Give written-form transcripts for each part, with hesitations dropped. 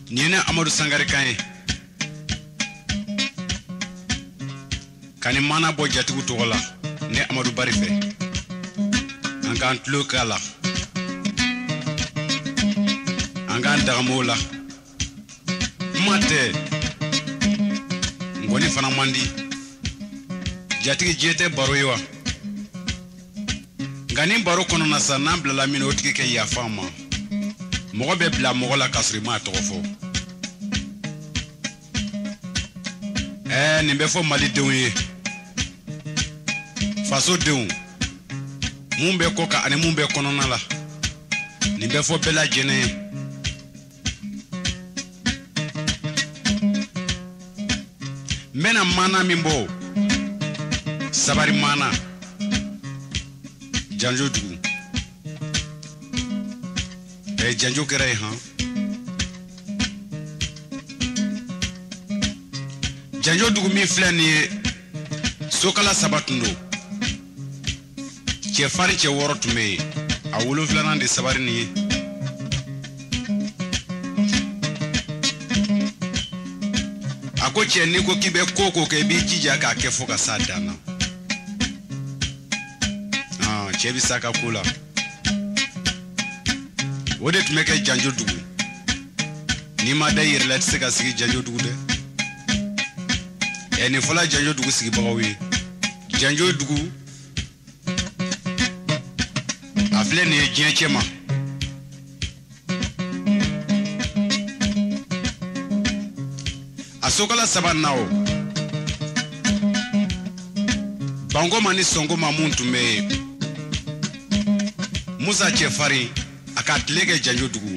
Nina Amadou Sangare Kane Kani mana bo jatigu togola ne Amadou Bari fe Angan tlo kala Angan dagamola Mate Ngoni fana mandi Jatigi jete baro yiwa Ngani baro kono na sa nambla la mino otiki ke ya fama Mogo be bla mogo la kasri ma tofo nimbe fo mali dewe faso dewu mumbe koka ane mumbe konona la nimbe fo bela jene mena mana mimbo sabari mana janjo dugu janjo kere ha janjo dugu mi flani sokala sabatundo che fari che woro tume a wolo flana de sabari ni ako che ni ko kibe koko ke bi jija ka ke foka sadana che bi saka kula wode tumeke janjo dugu ni ma da yirla tsika sigi janjo dugu de eni fola janjo dugu sigi bagawi janjo dugu afle ne jenchema asokala sabanao bango mani songo mamuntu me Musa Chefari akatlege janjo dugu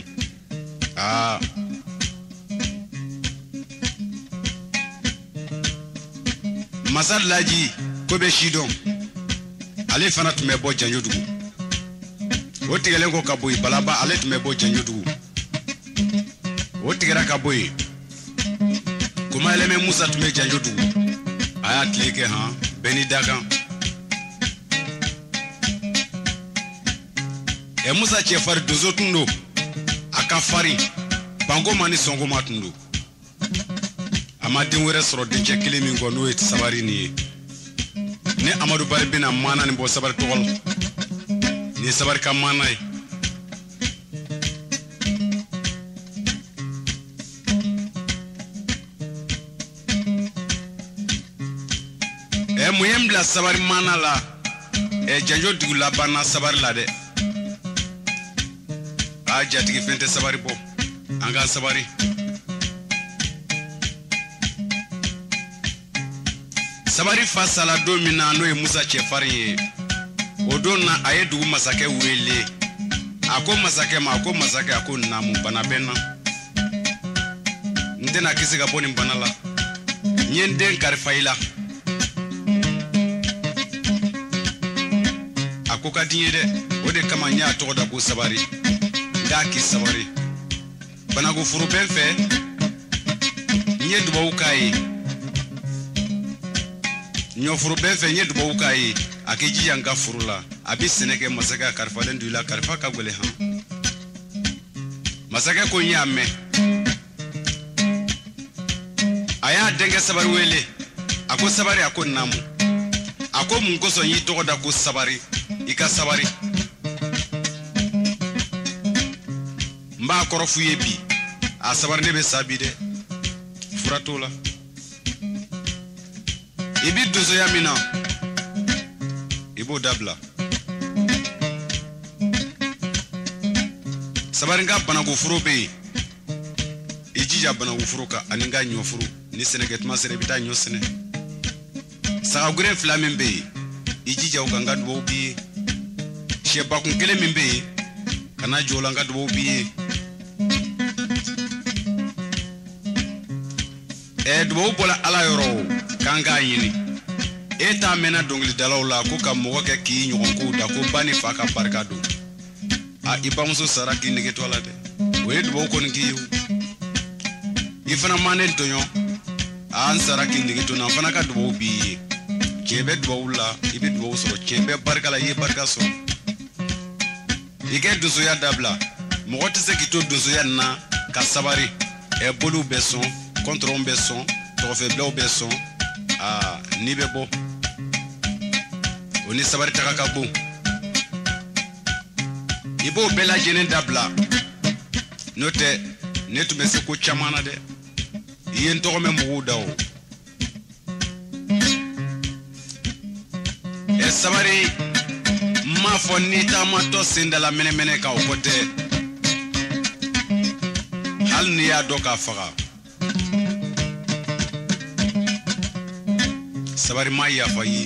Masal laji kobe shidon ale fana tume bo janjo dugu otigele ngo kaboy balaba ale tume bo janjo dugu otigera kaboy kuma ele me Musa tume janjo dugu aya tleke beni dagan Musa Chefari dozo tundo akafari bango mani songo matundo Amadin were soro de chekile mi ngono et sabari ni ne Amadou Bari bina mana ni bo sabari togol ni sabari ka mana muyem la sabari mana la janjo dugu la bana sabari la de jatigi fente sabari bo anga sabari sabari fasala domina no e Musa Chefari odonna aye dugu masake wele ako masake ako namu bana benna ndena kisiga boni bana la nyende karfaila ako kadinye de ode kama nya to da ko sabari daki sabari bana go furu ben fe nye dubo ukai nyo furu ben fe nye dubo ukai akiji yanga furula abi seneke masaka karfalen dula karfa ka gole masaka ko nyame aya denge sabari wele ako sabari ako namu ako mungoso yi to da ko sabari ika sabari mba korofu yebi a sabar nebe sabide furatola ibi dozo yamina ibo dabla sabar nga bana go furobe ijija bana go furoka aninga nyofuru ni seneget masere bita nyosene sa gure flamembe ijija ukanga dubo bi sheba kunkele mimbe kana jola nga dubo bi dubo bola ala yoro kanga yini eta mena dongli dalawla ko kam mo ke ki nyon ko da ko bani fa ka barka do ibamuso saraki negeto ala de we dubo ko ngi yu ifana manen tonyo an saraki negeto na fana ka dubo bi kebe dubo la ibi dubo so kebe barka la ye barka so ike duzo ya dabla mo wote se kito duzo ya na ka sabari e bolu bɛ sɔn kɔntɔrɔn bɛ sɔn tɔgɔfɛbilaw bɛ sɔn ni bɛ bɔ o ni sabari taga ka bon i b'o bɛɛ lajɛlen dabila n'o tɛ ne tun bɛ se ko caman na dɛ i ye n tɔgɔ mɛn mɔgɔw da o sabari m'a fɔ ni taamatɔ sendala mɛnɛmɛnɛ kan o ko tɛ hali n'i y'a dɔn k'a faga sabari ma yafa ye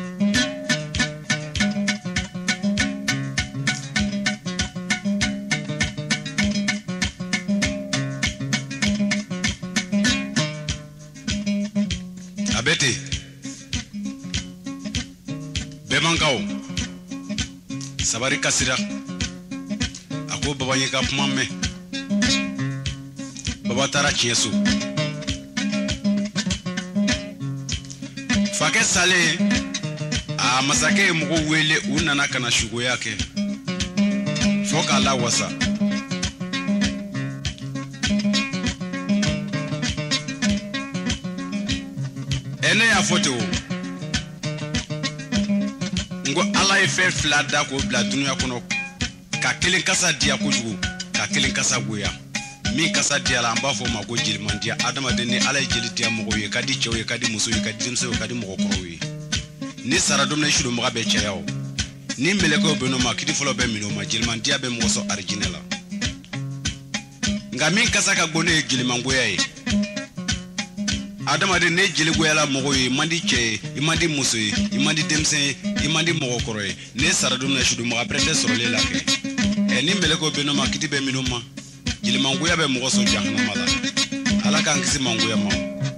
a bɛ ten bɛmankaw sabari kasira a ko baba ye ka kuma mɛn baba taara tiɲɛ so fakɛ salen a masakɛ ye mɔgɔw wele u nana ka na sugoya kɛ fɔ k'a lawasa ne y'a fɔ ten o ngo ala ye fɛn fila da k'o bila dunuya kɔnɔ ka kelen kasa diya kojugu ka kelen kasa goya min kasa diya la an b'a fɔ o ma ko jelimandiya adamaden ni ala ye jeli diya mɔgɔw ye ka di cɛw ye ka di musow ye ka di denmisɛnw ye ka di mɔgɔkɔrɔw ye ni sara don min na i sudomaga bɛ caya o ni mɛlɛkɛw bɛ n'o ma kiti fɔlɔ bɛ minɛ o ma jelimandiya bɛ mɔgɔ sɔn arijinɛ la nka min kasa ka go ne ye jelimangoya ye adamaden ne jeli goyala mɔgɔw ye i man di cɛ ye i man di muso ye i man di denmisɛn ye i man di mɔgɔkɔrɔ ye ne sara don min na sudomaga bɛrɛ tɛ sɔrɔlen la kɛ ni mɛlɛkɛw bɛ n'o ma kiti bɛ minɛ o ma jelimangoya bɛ mɔgɔ sɔn jahanama la ala k'an kisi mangoya ma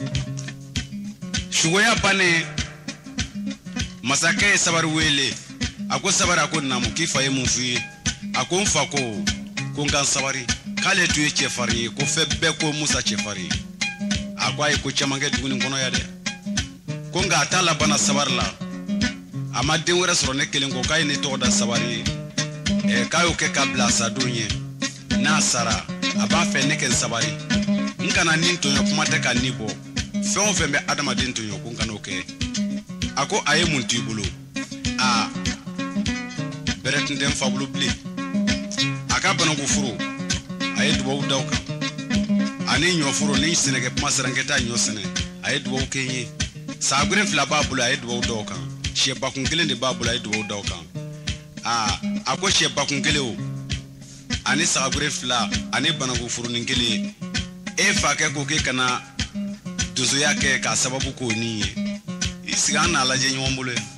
sugoya bannen masakɛ ye sabari wele a ko sabari a ko namu k'i fa ye mun f'i ye a ko n fa ko n kan sabari k'ale tun ye cɛfarin ye ko fɛn bɛɛ ko musa cɛfarin ye a ko a ye ko caman kɛ dugu nin kɔnɔ ya dɛ ko nka a t'a labana sabari la a ma den wɛrɛ sɔrɔ ne kelen ko k'a ye ne tɔgɔ da sabari ye k'a y'o kɛ ka bila a sadon ye n'a sara a b'a fɛ ne kɛ n sabari n kana nin tɔɲɔ kuma tɛ ka nin bɔ fɛn o fɛn bɛ adamaden tɔɲɔ ko n kan'o kɛ a ko a ye mun t'i bolo bɛrɛ tun tɛ n fa bolo bilen a ka banaku furu a ye dubabu da o kan ani ɲɔ furu ni sɛnɛkɛ kuma sera n ka taa ɲɔ sɛnɛ a ye dubabu kɛ n ye sagure fila b'a bolo a ye dubabu da o kan sɛ bakun kelen de b'a bolo a ye dubabu da o kan a ko sɛ bakun kelen o ani sagure fila ani banaku furunin kelen e fakɛ ko k'e kana donsoya kɛ k'a sababu k'o nin ye i sigi an n'a lajɛ ɲɔgɔn bolo yan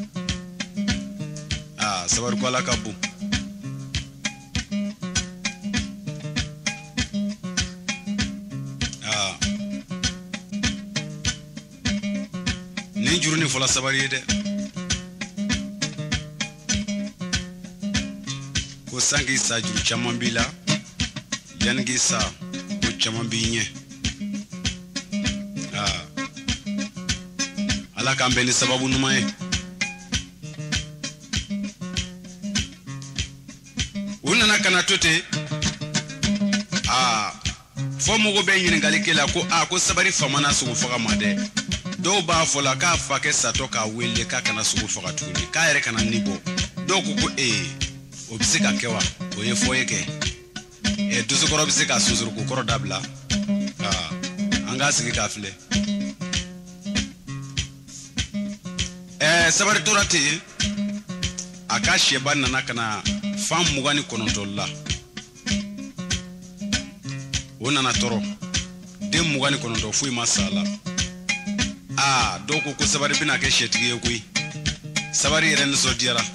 sabari ko ala ka bon nin juru ni fɔla sabari ye dɛ ko san k'i sa juru caman b'i la yanni k'i sa ko caman b'i ɲɛ ala k'an bɛn ni sababu ɲuman ye u nana kana to ten fɔ mɔgɔ bɛ ɲininkali kɛ la ko sabari famana sogo faga ma dɛ dɔw b'a fɔ la k'a fa kɛ satɔ k'a wele k'a kana sogo faga tuguni k'a yɛrɛ kana ni bɔ dɔw ko o bɛ se ka kɛ wa o ye fɔ ye kɛ dosokɔrɔ bɛ se ka sunsuruko kɔrɔ dabila an k'a sigi k'a filɛ sabari tora ten a ka sɛba nana ka na fan 29 la o nana tɔrɔ den 29 foyi ma sa la dɔw ko sabari bɛna kɛ sɛtigi ye koyi sabari yɛrɛ nisɔndiyara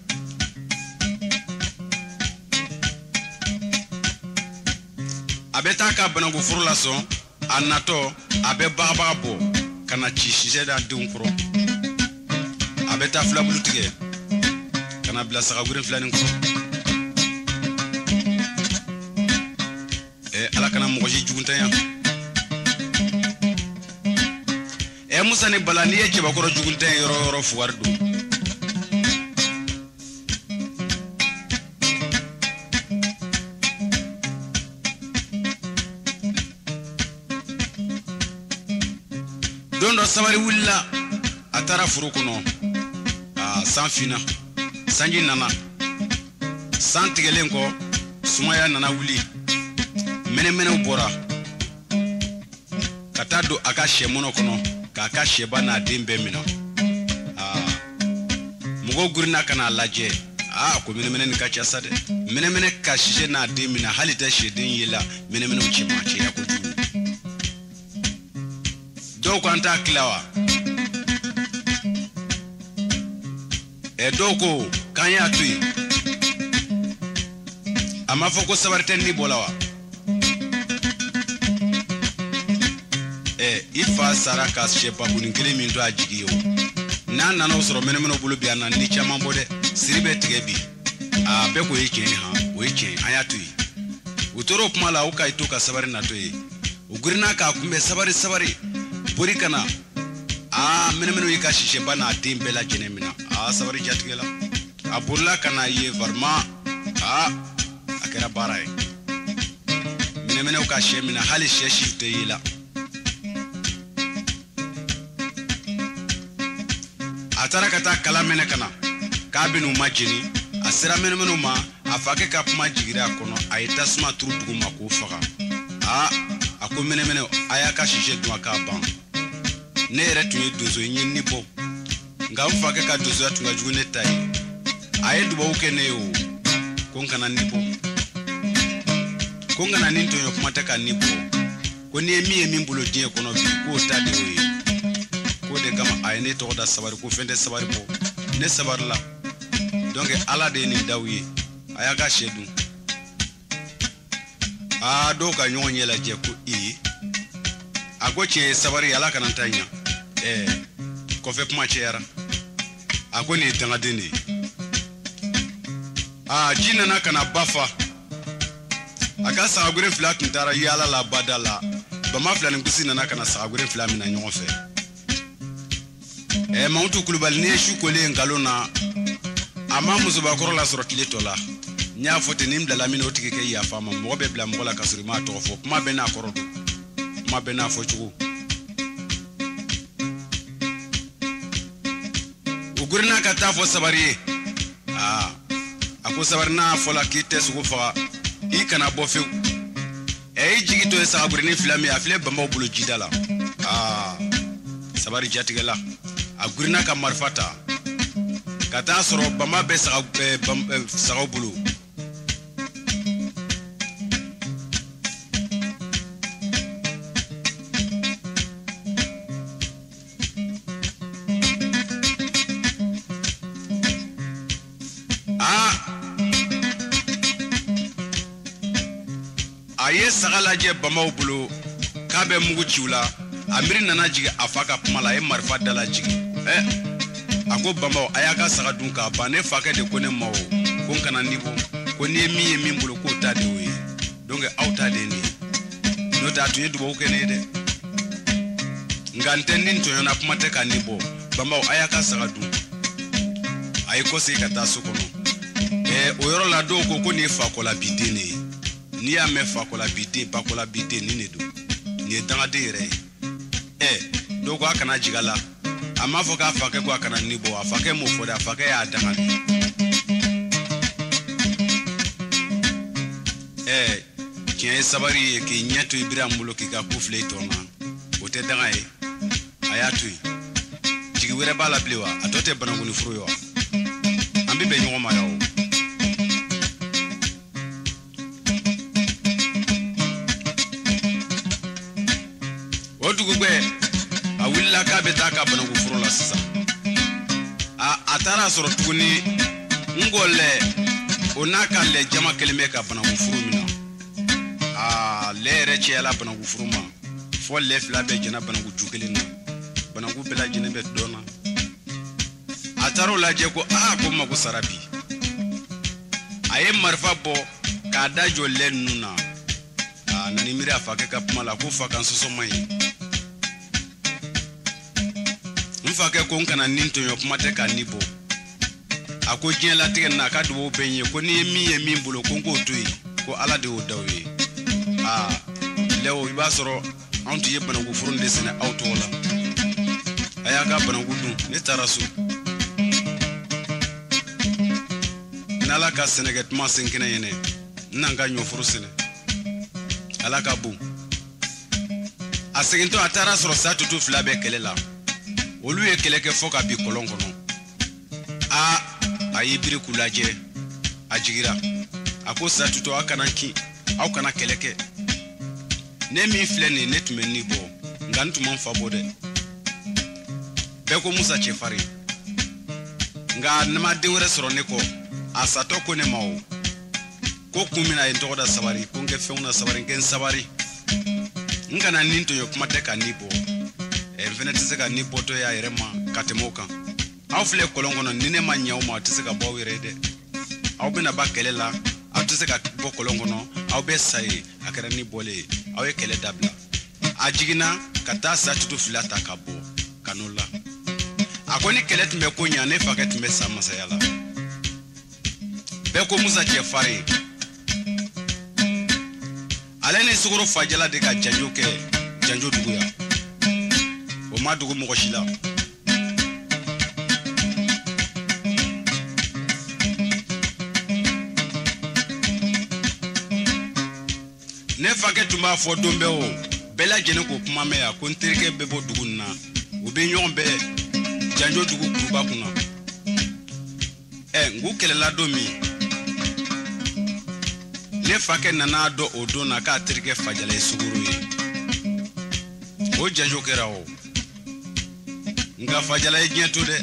a bɛ taa ka banaku furu la sɔn a natɔ a bɛ bagabaga bɔ ka na ci sisɛ da denw kɔrɔ a bɛ taa filabulu tigɛ ka na bila sagagure filanin kɔrɔ ala kana mɔgɔ si juguntanya Musa ni Bala n'i ye cɛbakɔrɔ juguntanya yɔrɔ yɔrɔ fugari don don dɔ sabari wulila a taara furu kɔnɔ san fina sanji nana san tigɛlen kɔ sumaya nana wuli mɛnɛmɛnɛw bɔra ka taa don a ka sɛmɔnɔ kɔnɔ k'a ka sɛba n'a den bɛɛ minɛ mɔgɔw girinna ka n'a lajɛ ko mɛnɛmɛnɛ nin ka ca sa dɛ mɛnɛmɛnɛ ka sise n'a den minɛ hali tɛ sɛden ye la mɛnɛmɛnɛw cɛya kojugu dɔw ko an t'a tila wa dɔw ko k'an y'a to yen a ma fɔ ko sabari tɛ ni bɔ la wa i fa sara ka sɛbabunin kelen min to a jigi ye o n'a nana o sɔrɔ mɛnɛmɛnɛw bolo bi a na ni caman bɔ dɛ siri bɛ tigɛ bi bɛɛ ko ye tiɲɛ ye o ye tiɲɛ an y'a to yen u tora o kuma la o ka to ka sabari natɔ ye u girinna k'a kunbɛn sabari bori kana mɛnɛmɛnɛw y'i ka sisɛba n'a den bɛɛ lajɛlen minɛ sabari jatigɛ la a borila ka na ye vraiment a kɛra baara ye mɛnɛmɛnɛw ka sɛ minɛ hali sɛ si tɛ ye la a taara ka taa kala mɛnɛ ka na k'a bɛn'u ma jeni a sera mɛnɛmɛnɛw ma a fakɛ ka kuma jigira a kɔnɔ a ye tasuma turu dugu ma k'o faga a ko mɛnɛmɛnɛw a y'a ka sisɛ dun k'a ban ne yɛrɛ tun ye donso ye n ye ni bɔ nka n fakɛ ka donsoya tun ka jugu ne ta ye a ye dubabu kɛ ne ye o ko n kana ni bɔ ko n kana ni tɔɲɔ kuma tɛ ka ni bɔ ko ni ye min ye min bolo diɲɛ kɔnɔ bi k'o ta de o ye k'o de kama a ye ne tɔgɔ da sabari ko fɛn tɛ sabari bɔ ne sabari la donc ala de ye nin daw ye a y'a ka sɛ dun dɔw ka ɲɔgɔn ɲɛ lajɛ ko a ko tiɲɛ ye sabari ala kana ta ɲa kɔfɛ kuma cɛyara a ko nin ye dangaden de ye ji nana ka na ba fa a ka sagaguren fila tun taara yaala la bada la bama fila ni kusi nana ka na sagaguren fila mina ɲɔgɔn fɛ Mamutu Kulubali ni ye su kolen nkalon na a ma musobakɔrɔ la sɔrɔ tile tɔ la n y'a fɔ ten ni n bilala min na o tigi kɛ yafa ma mɔgɔ bɛ bila mɔgɔ la ka sɔrɔ i m'a tɔgɔ fɔ kuma bɛɛ n'a kɔrɔ don kuma bɛɛ n'a fɔcogo u girinna ka taa fɔ sabari ye a ko sabari n'a fɔla k'i tɛ sogo faga i kana bɔ fewu i jigi to ye sagaburenin fila min a filɛ bamaw bolo jida la sabari jatigɛla a girinna ka marifa ta ka taa sɔrɔ bama bɛ sagaw bolo a ye saga lajɛ bamaw bolo k'a bɛ mugu ciw la a miiri nana jigin a fa ka kuma la a ye marifa dala jigin a ko bamaw a y'a ka saga dun k'a ban ne fakɛ de ko ne ma o ko n kana ni bɔ ko ni ye min ye min bolo k'o ta de o ye donc aw ta de ye nin ye n'o tɛ a tun ye dubabu kɛ ne ye dɛ nka n tɛ ni n tɔɲɔna kuma tɛ ka ni bɔ bamaw a y'a ka saga dun a ye kɔsegi ka taa so kɔnɔ o yɔrɔ la dɔw ko nin ye fakɔla biden de ye n'i y'a mɛn fakɔla biden bakɔla biden nin de don nin ye dangaden yɛrɛ ye dɔw ko a kana jig'a la a m'a fɔ k'a fakɛ ko a kana ni bɔ a fakɛ m'o fɔ dɛ a fakɛ y'a danga tiɲɛ ye sabari ye k'i ɲɛ to i biri an bolo k'i ka ku filɛ i tɔ na o tɛ danga ye a y'a to yen jigi wɛrɛ b'a la bilen wa a tɔ tɛ banakuni furu ye wa an bɛ bɛn ɲɔgɔn ma yan o dugubɛ a wulila k'a bɛ taa ka banankun foro la sisan a taara sɔrɔ tuguni ngɔlɛ o n'a ka lɛ jama kelen bɛ ka banankun foro minɛ lɛ yɛrɛ cɛyala banankun foro ma fɔ lɛ fila bɛɛ jɛna banankun ju kelen na banankun bɛɛ lajɛlen bɛ dɔn na a taara o lajɛ ko ko n mago sara bi a ye marifa bɔ k'a da jɔ lɛ ninnu na nani miiri a fakɛ ka kuma la ko fa kan sɔsɔ man ɲi n fakɛ ko n kana nin tɔɲɔ kuma tɛ ka ni bɔ a ko diɲɛ latigɛ na a ka dubawu bɛ n ye ko ni ye min ye min bolo ko n k'o to yen ko ala de y'o da o ye lɛwo i b'a sɔrɔ anw tun ye banankun foro de sɛnɛ aw tɔgɔ la aya ka banangu dun ne taara so n'ala ka sɛnɛkɛ tuma sen kɛnɛ yɛnɛ n'an ka ɲɔforo sɛnɛ ala ka bon a segintɔ a taara sɔrɔ sa tutu fila bɛɛ kɛlɛ la olu ye kɛlɛ kɛ fɔ ka bi kɔlɔn kɔnɔ a y'i biri k'u lajɛ a jigira a ko sa tutu aw kana kin aw kana kɛlɛ kɛ ne min filɛ nin ne tun bɛ ni bɔ nka n tun ma n fa bɔ dɛ bɛɛ ko musa cɛfarin nka ne ma den wɛrɛ sɔrɔ ne kɔ a satɔ ko ne ma o ko kun min na ye n tɔgɔ da sabari ko n kɛ fɛnw na sabari n kɛ n sabari n kana nin tɔɲɔ kuma tɛ ka ni bɔ n fɛnɛ tɛ se ka ni bɔtɔ y'a yɛrɛ ma ka tɛmɛ o kan aw filɛ kɔlɔn kɔnɔ ni ne ma ɲɛ aw ma aw tɛ se ka bɔ aw yɛrɛ ye dɛ aw bɛna ba kɛlɛ la aw tɛ se ka bɔ kɔlɔn kɔnɔ aw bɛ sa ye a kɛra ni bɔlen ye aw ye kɛlɛ dabila a jiginna ka taa sa tutu fila ta ka bɔ ka n'o la a ko ni kɛlɛ tun bɛ ko ɲa ne fakɛ tun bɛ sa masaya la bɛɛ ko musa cɛfarin ale ni sukoro fajala de ka janjo kɛ janjo dugu ya o ma dugu mɔgɔ si la ne fakɛ tun b'a fɔ don bɛɛ o bɛɛ lajɛlen ko kuma mɛn yan ko n terikɛ bɛ bɔ dugu nin na u bɛ ɲɔgɔn bɛɛ janjo dugu kuruba kunna n k'u kɛlɛla don min ne fakɛ nana dɔn o don na k'a terikɛ fajala ye suguru ye o janjo kɛra o nka fajala ye diɲɛ to dɛ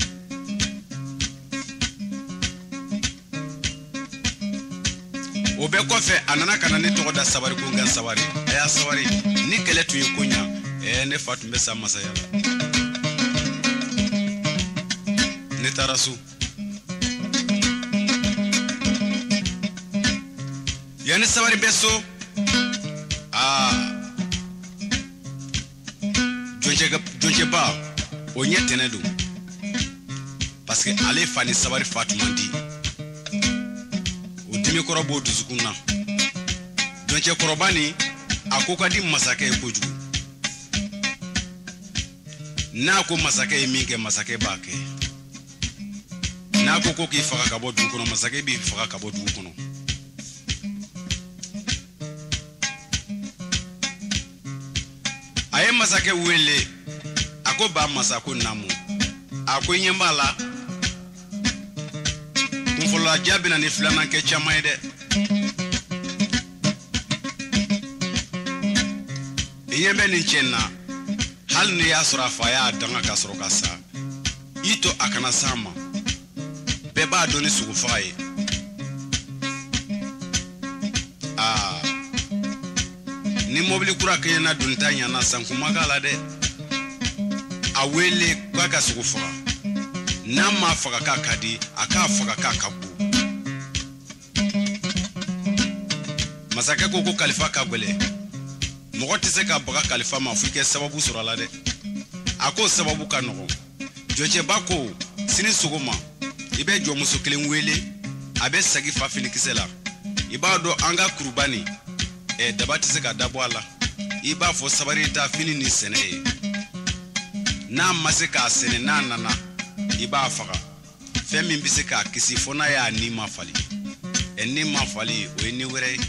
o bɛɛ kɔfɛ a nana ka na ne tɔgɔ da sabari ko n ka sabari a y'a sabari ni kɛlɛ tun ye ko ɲa ne fa tun bɛ sa masaya la ne taara so yanni sabari bɛ so jɔncɛba o ɲɛ tɛnɛ don parce que ale fa ni sabari fa tun man di o dimi kɔrɔ b'o dusukun na jɔncɛkɔrɔba ni a ko ka di masakɛ ye kojugu n'a ko masakɛ ye min kɛ masakɛ b'a kɛ n'a ko k'i faga ka bɔ dugu kɔnɔ masakɛ b'i faga ka bɔ dugu kɔnɔ a ye masakɛ wele a ko ba masa ko namu a ko ɲɛ b'a la kunfɔlɔla diya bɛna ni filanan kɛ caman ye dɛ i ɲɛ bɛ nin cɛ na hali ni y'a sɔrɔ a fa y'a danga ka sɔrɔ ka sa i to a kana s'a ma bɛɛ b'a dɔn ni sogo faga ye ni mobili kura kɛɲɛna doni ta ɲana san kuma k'a la dɛ a wele k'a ka sogo faga n'a ma faga k'a ka di a k'a faga k'a ka go masakɛ ko kalifa ka gwɛlɛ mɔgɔ tɛ se ka baga kalifa ma f'i kɛ sababu sɔrɔ a la dɛ a ko sababu ka nɔgɔn jɔcɛba ko sini sɔgɔma i bɛ jɔmuso kelen wele a bɛ sagi fa finikisɛ la i b'a dɔn an ka kuruba nin daba tɛ se ka dabɔ a la i b'a fɔ sabari ta fini ni sɛnɛ ye n'a ma se k'a sɛnɛ n'a nana i b'a faga fɛn min bɛ se k'a kisi fo n'a y'a ni ma fali ni ma fali o ye ni wɛrɛ ye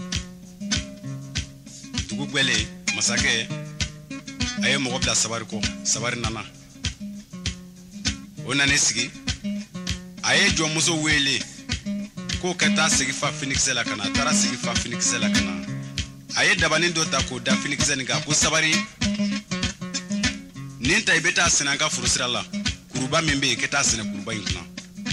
dugu gbɛlen masakɛ a ye mɔgɔ bila sabari kɔ sabari nana o nana sigi a ye jɔnmuso wele k'o ka taa sigi fa finikisɛ la ka na a taara sigi fa finikisɛ la ka na a ye dabanin dɔ ta k'o da finikisɛ nin kan ko sabari nin ta i bɛ taa sɛnɛ an ka furusira la kuruba min bɛ yen i ka taa sɛnɛ kuruba in kunna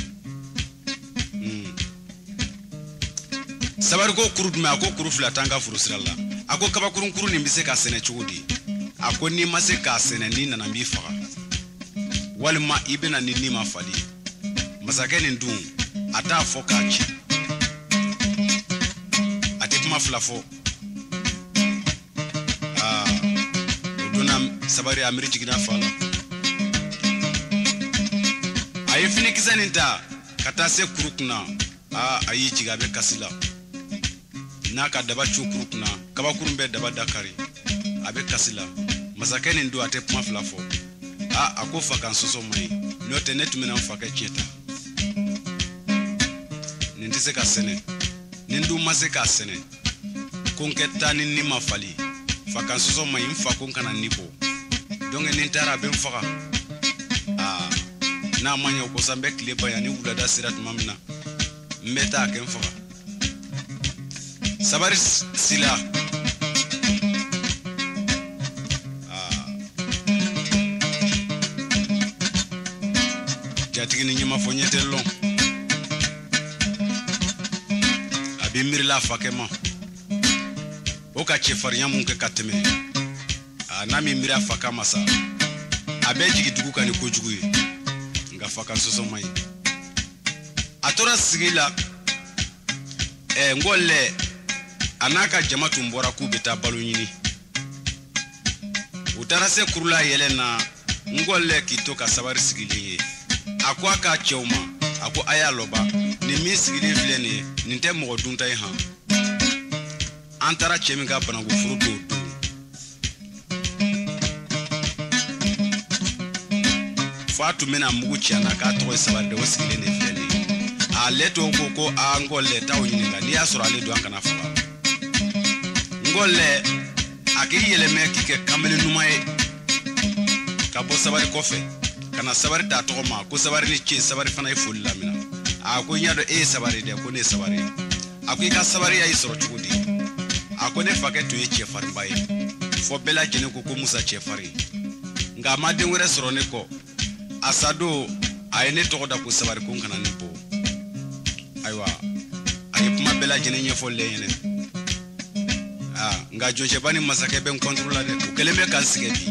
sabari ko kuru jumɛn a ko kuru fila t'an ka furusira la a ko kabakurun kuru nin bɛ se ka sɛnɛ cogo di a ko n'i ma se k'a sɛnɛ n'i nana n b'i faga walima i bɛna ni ma fali masakɛ nin dun a t'a fɔ k'a ci a tɛ kuma fila fɔ o donna sabari a miiri jiginna fa la a ye finikisɛ nin ta ka taa se kuru kunna a y'i jigin a bɛ kasi la n'a ka daba cu kuru kunna kabakurun bɛ daba dakari a bɛ kasi la masakɛ nin don a tɛ kuma fila fɔ ako fa kan soso mai no te net mina fa ka cheta nindise ka sene nindu mase ka sene konketa ni mafali fa kan soso mai mfa kon kana nibo donc nintara ben fa na manyo ko sambe kle bayani wulada sirat mamna meta ken fa sabari sila jatigi ni nyama fonyetelo abimir la fakema oka chefariya munke kateme na mi mira fakama sa abeji gidugu kan ko jugu nga faka soso mai atora sigila ngolle anaka jamatu mbora ku beta balunyini utarase kurula yelena ngolle kitoka sabari sigili akwa ka chewma ako ayaloba ni misigili filene ninte mo dunta ha antara cheminga banangu furudo fatu mena mugu chiana ka to sabari de wasigili ne filene a leto ko ngolle tawnyinga ni asura le do ankana fa ngolle akiri yeleme kike kamele numaye kabo sabari kofe kana sabari da to ma ko sabari ni che sabari fana iful lamina ako nyado sabari de ko ne sabari ako ka sabari ya isoro chudi ako ne faketu ye che farimbaye fo bela jene ko musa che fari nga made wure soro ne ko asado ayene to da ko sabari ko kana ni bo aywa ay kuma bela jene nye fo le yene nga jonje bani masake ben contrôler de ko keleme kan sigedi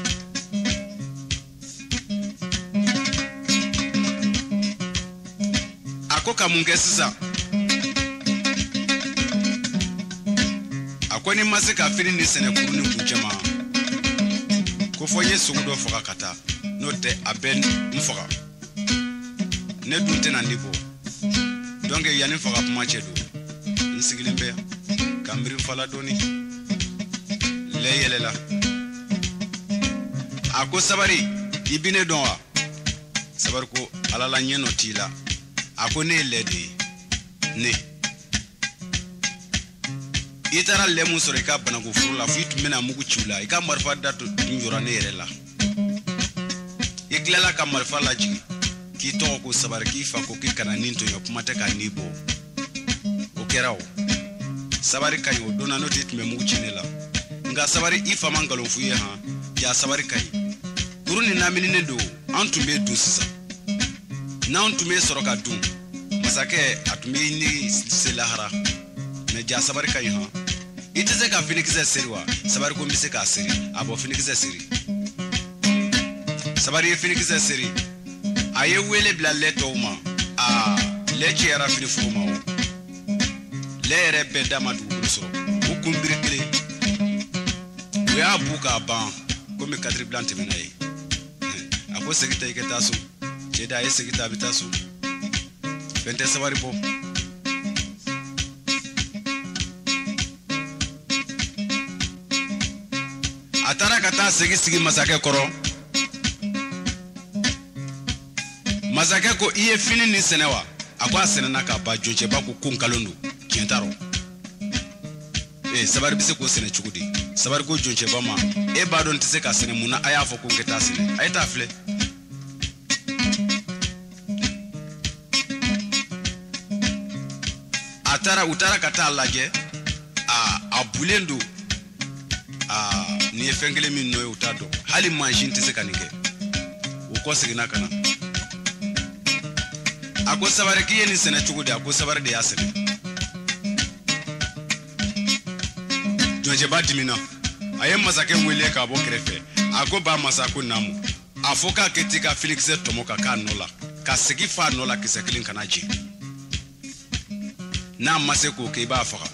ako kamunge sisa akoni masika fini ni sene kuruni kujama ko foye sugudo foka kata note aben mfoka ne dunte na ndibo donc yani foka kuma chedo nsigilimbe kamri fala doni leyelela ako sabari ibine donwa sabar ko alala nyeno tila ako ne ledi ne itara lemu sore ka banago furula fitu mena mugu chula ika marfa datu njora ne yerela iklela ka marfa la jigi ki to ko sabar ki fa ko ki kana ninto yo kumate ka nibo okerao sabari kayo dona no tit me mugu chinela nga sabari ifa mangalo fuye ha ya sabari kai kuruni na minine do antumbe do sisa na antumbe soroka do masake atumbe ni selahara na ja sabari kai ha iteze ka finikize seriwa sabari ko mbise ka seri abo finikize seri sabari finikize seri aye wele bla leto ma leche era fini fuma o lere beda madu so ukumbirikile we abuka ban comme quatre blanche menaye ako segita iketasu cheda ye segita bitasu bente sabari bo atara kata sigi masake koro masake ko iye fini ni senewa akwa senena ka ba jonche ba ko kunkalondu kientaro sabari bise ko sene chukudi sabari ko jonche ba ma ba don tise ka sene muna aya fo ko ngeta sene ayta fle utara kata laje abulendo ni efengele min no utado hali machine tise kanike uko sigina kana ako sabari kiye ni sene chukudi ako sabari de yasene jonje badimina aye masake mwele ka bo krefe ako ba masako namu afoka ketika Felix tomoka kanola ka sigifa nola kisekilin kanaji na maseko ke ba faka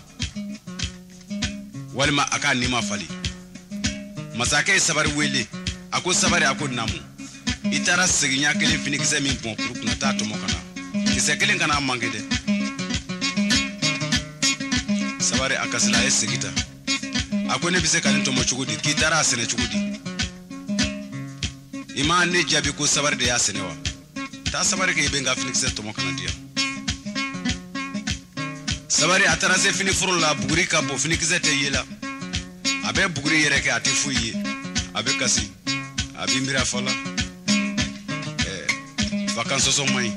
walma aka nima fali masake sabari wele ako sabari ako namu itara siginya kele Felix min pon pour kuna ta tomoka na kisekilin kana mangede sabari akasila esigita akone bise kanito mo chugudi kitara sene chugudi ima ne jabi ko sabari de ya senewa ta sabari ke benga finikise to mo kana dia sabari atara se fini furu la buguri ka bo finikise te yela abe buguri yere ke ati fuyi abe kasi abi mira fala vacances so mai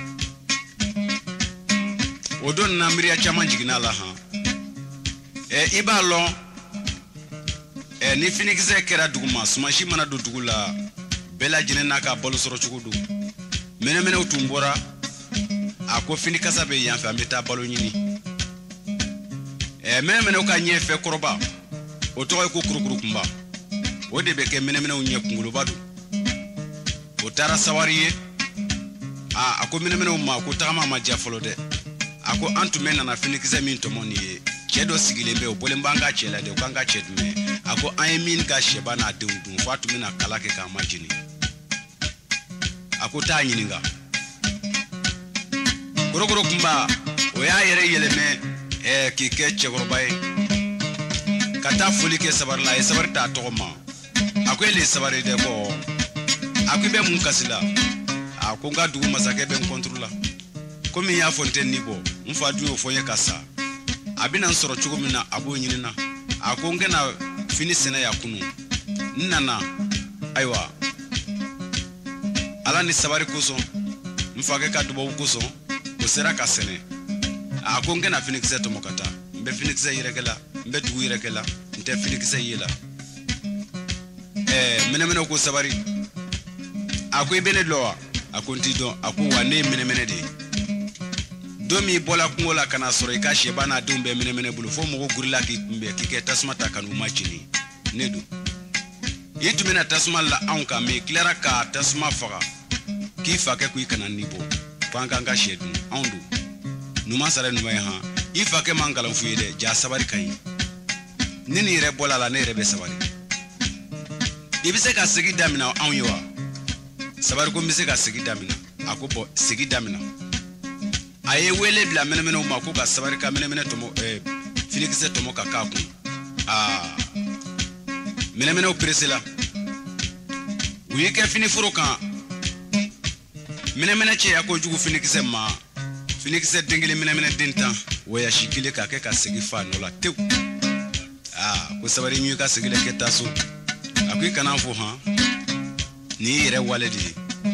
odon na miri achama jigina la ha ibalo ni finikise kera duguma sumashi mana do dugula bela jine naka bolu soro chugudu mene utumbora ako finikasa be yanfa ameta balo nyini mene uka nyefe koroba otoy ko kurukuru kumba ode beke mene unye kungulu badu otara sawariye ako mene umma ko tama maja folode ako antumena na finikise min to moni chedo sigilembe o bolembanga chela de kwanga chedme ako ayemin ka sheba na dundun fatu mina kalake ka majini ako tanyininga gorogoro kumba oya yere yeleme kike chegorbaye kata fulike sabarla e sabarta tokoma ako ele sabare de ko ako be mun kasila ako nga dugu masake ben controla komi ya fontaine nibo mfa du ofonye kasa abina nsoro chugo mina abo nyinina ako ngena fini sena ya kunu nana aywa ala ni sabari kuso mfake ka dubo kuso usera kasene ako ngena finikise to mokata mbe finikise yirekela mbe dugu yirekela nte finikise yela mene ko sabari ako ibene loa ako ntido ako wane mene de domi bola kungola kana soro ikashi bana dumbe mene bulu fo mo gurila ki mbe kike tasma ta kanu machini nedu yitu mena tasma la anka me clara ka tasma faga ki fake ku ikana nibo panga nga shedu andu numa sare numa ha ifake mangala fuyede ja sabari kai nini re bola la ne rebe sabari ibise ka sigi damina anyewa sabari ko mbise ka sigi damina akobo sigi damina aye wele bla mene umma ko ka sabari ka mene tomo finikise tomo ka kaku mene o presela wike fini furo kan mene che yako jugu finikise ma finikise dingile mene dinta waya shikile ka ke ka sigi fa no la tew ko sabari nyu ka sigile ke taso akui kana fo ha ni yere waledi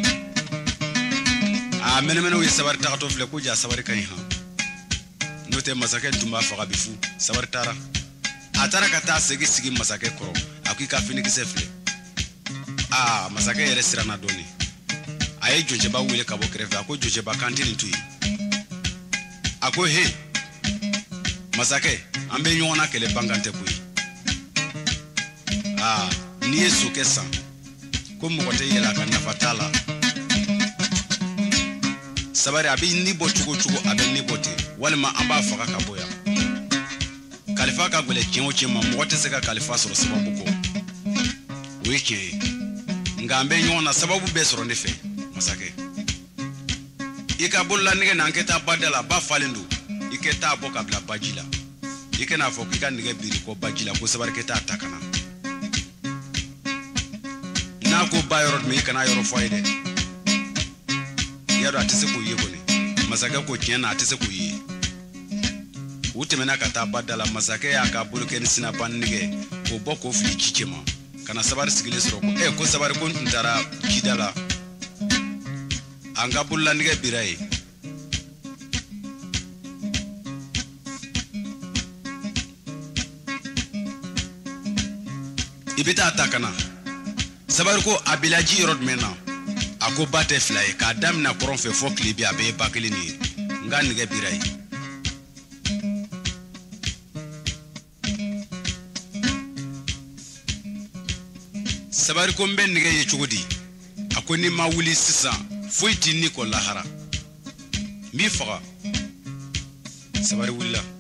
mene wi sabari ta to fle ko ja sabari kan ha note masake tumba faga bifu sabari tara atara kata sigi masake koro akui ka finikise fle masake yere sirana doni aye jonje ba wile kabo kreve ako jonje ba kantini tuyi ako he masake ambe nyona kele bangante kuyi ni yesu kesa ko mo kote yela kan na fatala sabari abi ni botugo abe ni bote walma amba faka kaboya kalifa ka gole kinwo chima mo kote seka kalifa soro sababu ko wiki ngambe nyona sababu be soro ndefe masake ikabulla nige nanketa badala ba falindu iketa boka bla bajila ikena fokika nige biri ko bajila ko sabari keta atakana ko bayorot me kana yoro foide yaro atise ko yebone masaka ko tiena atise ko yi utemena kata badala masaka ya ka buluken sina pannige ko boko fi chichema kana sabar sigile soro ko ko sabar ko ntara kidala anga bulla nige birai ibita atakana sabar ko abilaji rod mena ako butterfly ka damna koron fe fo klibi abe bakeli ni ngani ge birai sabar ko mben nige ye chugudi ako ni mawuli sisa foiti ni ko lahara mi faga sabar willa